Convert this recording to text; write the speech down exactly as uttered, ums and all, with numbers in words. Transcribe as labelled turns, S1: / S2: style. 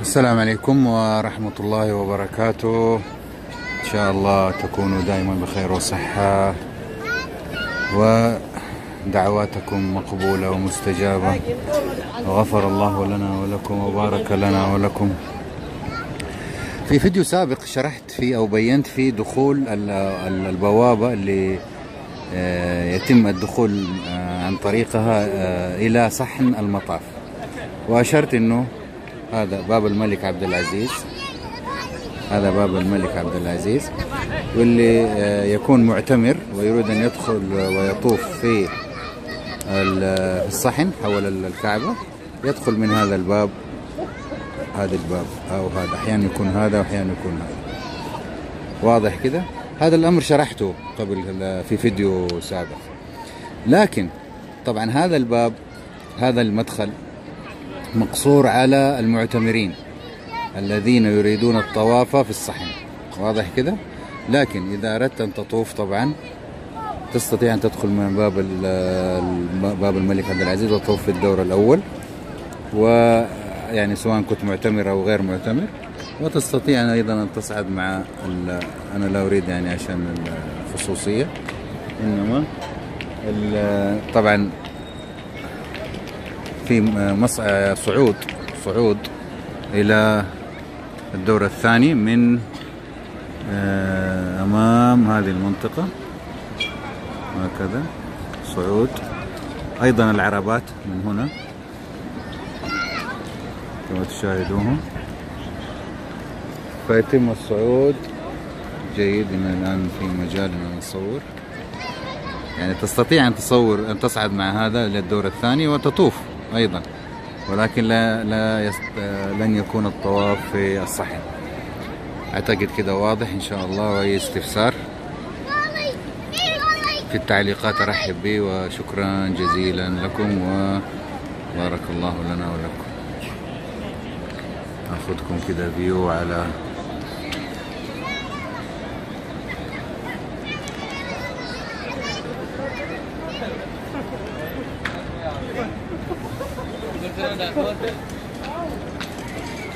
S1: السلام عليكم ورحمة الله وبركاته. إن شاء الله تكونوا دائما بخير وصحة، ودعواتكم مقبولة ومستجابة، وغفر الله لنا ولكم وبارك لنا ولكم. في فيديو سابق شرحت فيه أو بينت فيه دخول البوابة اللي يتم الدخول عن طريقها إلى صحن المطاف، وأشرت إنه هذا باب الملك عبد العزيز، هذا باب الملك عبد العزيز، واللي يكون معتمر ويريد أن يدخل ويطوف في الصحن حول الكعبة يدخل من هذا الباب، هذا الباب أو هذا، أحيانا يكون هذا وأحيانا يكون هذا. واضح كده؟ هذا الأمر شرحته قبل في فيديو سابق. لكن طبعا هذا الباب، هذا المدخل مقصور على المعتمرين الذين يريدون الطواف في الصحن، واضح كده؟ لكن إذا أردت أن تطوف طبعا تستطيع أن تدخل من باب باب الملك عبد العزيز وتطوف في الدور الأول، ويعني سواء كنت معتمر أو غير معتمر، وتستطيع أيضا أن تصعد مع أنا لا أريد يعني عشان الخصوصية، إنما طبعا في صعود صعود إلى الدور الثاني من أمام هذه المنطقة، هكذا صعود. أيضا العربات من هنا كما تشاهدوهم، فيتم الصعود. جيد، إن الآن في مجال أن نصور، يعني تستطيع أن تصور أن تصعد مع هذا للدور الثاني وتطوف أيضا، ولكن لا لا يست... لن يكون الطواف في الصحن. أعتقد كده واضح إن شاء الله، وأي استفسار في التعليقات أرحب به، وشكرا جزيلا لكم وبارك الله لنا ولكم. أخذكم كده فيو على
S2: Good.